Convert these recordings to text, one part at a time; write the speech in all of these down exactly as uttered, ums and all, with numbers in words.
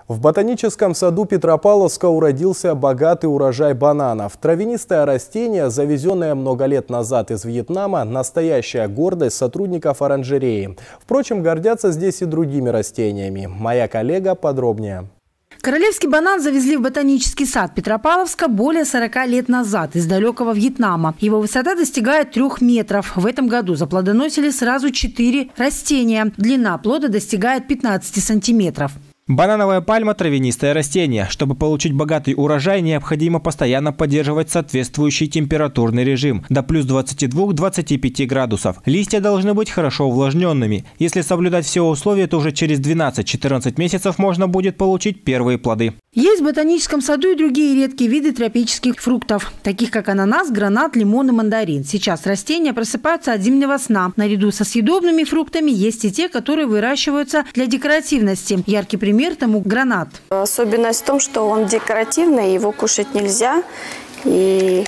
В ботаническом саду Петропавловска уродился богатый урожай бананов. Травянистое растение, завезенное много лет назад из Вьетнама, настоящая гордость сотрудников оранжереи. Впрочем, гордятся здесь и другими растениями. Моя коллега подробнее. Королевский банан завезли в ботанический сад Петропавловска более сорока лет назад из далекого Вьетнама. Его высота достигает трех метров. В этом году заплодоносили сразу четыре растения. Длина плода достигает пятнадцати сантиметров. Банановая пальма – травянистое растение. Чтобы получить богатый урожай, необходимо постоянно поддерживать соответствующий температурный режим до плюс двадцати двух — двадцати пяти градусов. Листья должны быть хорошо увлажненными. Если соблюдать все условия, то уже через двенадцать-четырнадцать месяцев можно будет получить первые плоды. Есть в ботаническом саду и другие редкие виды тропических фруктов, таких как ананас, гранат, лимон и мандарин. Сейчас растения просыпаются от зимнего сна. Наряду со съедобными фруктами есть и те, которые выращиваются для декоративности. Яркий пример тому гранат. Особенность в том, что он декоративный, его кушать нельзя. И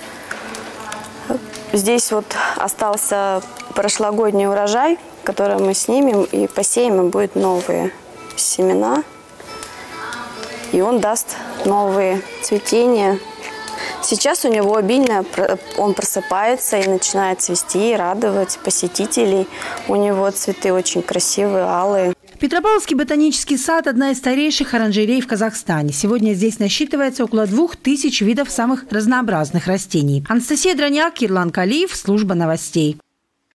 здесь вот остался прошлогодний урожай, который мы снимем и посеем, и будут новые семена. И он даст новые цветения. Сейчас у него обильно, он просыпается и начинает цвести, и радовать посетителей. У него цветы очень красивые, алые. Петропавловский ботанический сад – одна из старейших оранжерей в Казахстане. Сегодня здесь насчитывается около двух тысяч видов самых разнообразных растений. Анастасия Дроняк, Ерлан Калиев, служба новостей.